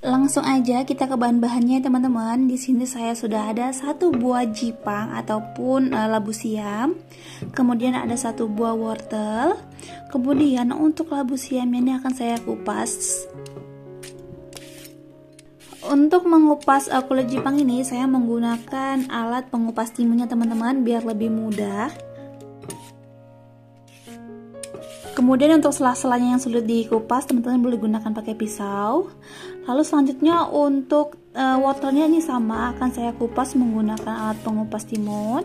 Langsung aja kita ke bahan-bahannya teman-teman. Di sini saya sudah ada 1 buah jipang ataupun labu siam. Kemudian ada 1 buah wortel. Kemudian untuk labu siam ini akan saya kupas. Untuk mengupas kulit jipang ini saya menggunakan alat pengupas timunnya teman-teman biar lebih mudah. Kemudian untuk sela-selanya yang sulit dikupas, teman-teman boleh gunakan pakai pisau. Lalu selanjutnya untuk wortelnya ini sama, akan saya kupas menggunakan alat pengupas timun.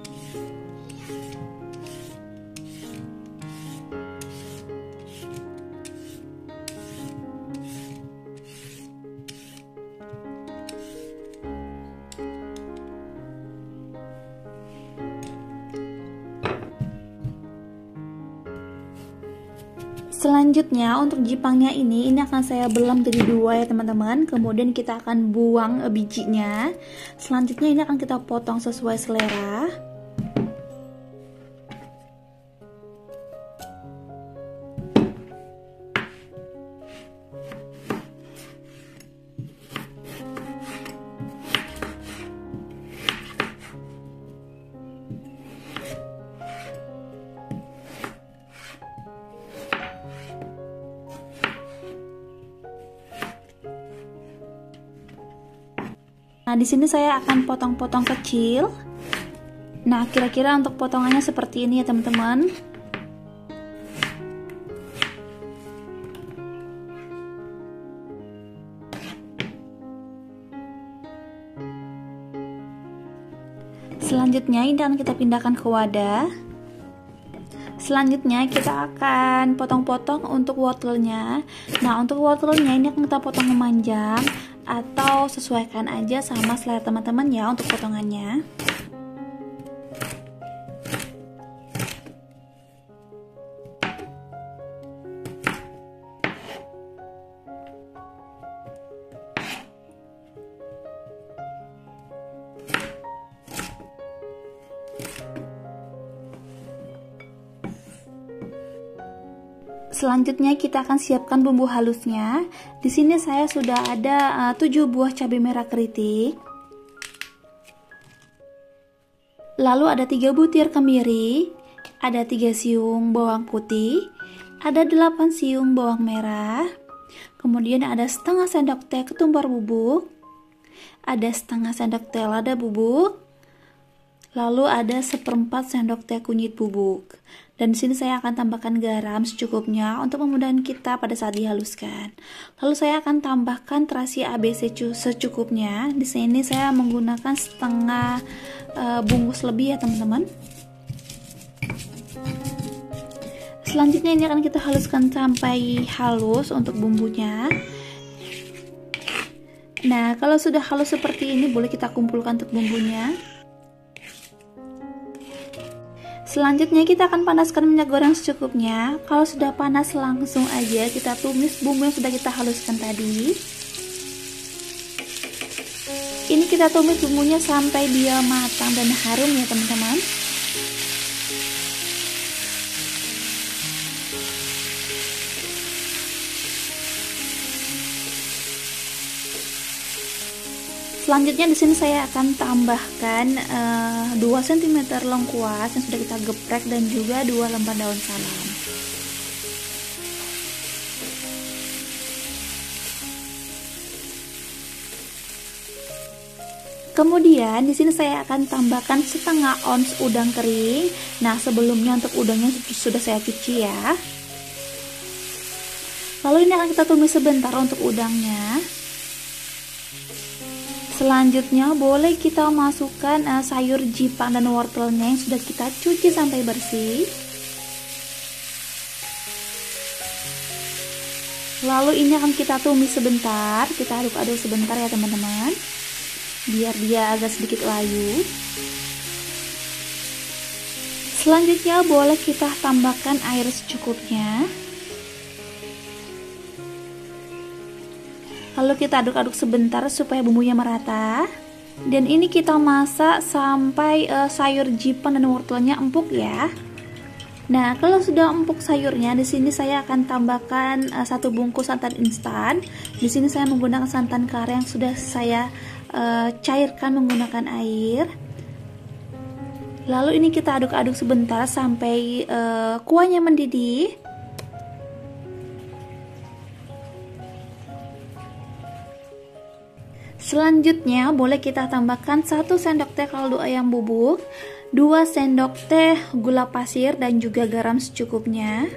Selanjutnya untuk jipangnya ini akan saya belam jadi 2 ya teman-teman. Kemudian kita akan buang bijinya. Selanjutnya ini akan kita potong sesuai selera. Nah, di sini saya akan potong-potong kecil. Nah, kira-kira untuk potongannya seperti ini ya, teman-teman. Selanjutnya ini akan kita pindahkan ke wadah. Selanjutnya kita akan potong-potong untuk wortelnya. Nah, untuk wortelnya ini akan kita potong memanjang atau sesuaikan aja sama selera teman-teman ya untuk potongannya. Selanjutnya kita akan siapkan bumbu halusnya. Di sini saya sudah ada 7 buah cabai merah keriting. Lalu ada 3 butir kemiri, ada 3 siung bawang putih, ada 8 siung bawang merah. Kemudian ada setengah sendok teh ketumbar bubuk, ada setengah sendok teh lada bubuk. Lalu ada 1/4 sendok teh kunyit bubuk. Dan di sini saya akan tambahkan garam secukupnya untuk memudahkan kita pada saat dihaluskan. Lalu saya akan tambahkan terasi ABC secukupnya. Di sini saya menggunakan setengah bungkus lebih ya teman-teman. Selanjutnya ini akan kita haluskan sampai halus untuk bumbunya. Nah, kalau sudah halus seperti ini boleh kita kumpulkan untuk bumbunya. Selanjutnya kita akan panaskan minyak goreng secukupnya. Kalau sudah panas langsung aja kita tumis bumbu yang sudah kita haluskan tadi. Ini kita tumis bumbunya sampai dia matang dan harum ya teman-teman. Selanjutnya di sini saya akan tambahkan 2 cm lengkuas yang sudah kita geprek dan juga 2 lembar daun salam. Kemudian di sini saya akan tambahkan setengah ons udang kering. Nah, sebelumnya untuk udangnya sudah saya cuci ya. Lalu ini akan kita tumis sebentar untuk udangnya. Selanjutnya boleh kita masukkan sayur jipang dan wortelnya yang sudah kita cuci sampai bersih. Lalu ini akan kita tumis sebentar, kita aduk-aduk sebentar ya teman-teman, biar dia agak sedikit layu. Selanjutnya boleh kita tambahkan air secukupnya. Lalu kita aduk-aduk sebentar supaya bumbunya merata. Dan ini kita masak sampai sayur jipang dan wortelnya empuk ya. Nah, kalau sudah empuk sayurnya, di sini saya akan tambahkan 1 bungkus santan instan. Di sini saya menggunakan santan kare yang sudah saya cairkan menggunakan air. Lalu ini kita aduk-aduk sebentar sampai kuahnya mendidih. Selanjutnya boleh kita tambahkan 1 sendok teh kaldu ayam bubuk, 2 sendok teh gula pasir dan juga garam secukupnya.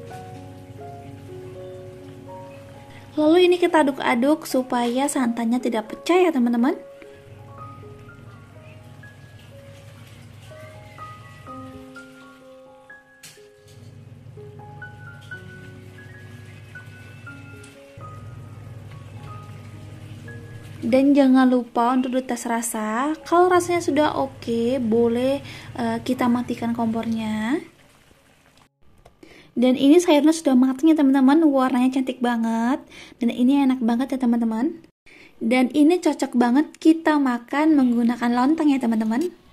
Lalu ini kita aduk-aduk supaya santannya tidak pecah ya teman-teman. Dan jangan lupa untuk dites rasa. Kalau rasanya sudah oke, boleh kita matikan kompornya. Dan ini sayurnya sudah matang ya teman-teman, warnanya cantik banget. Dan ini enak banget ya teman-teman. Dan ini cocok banget kita makan menggunakan lontong ya teman-teman.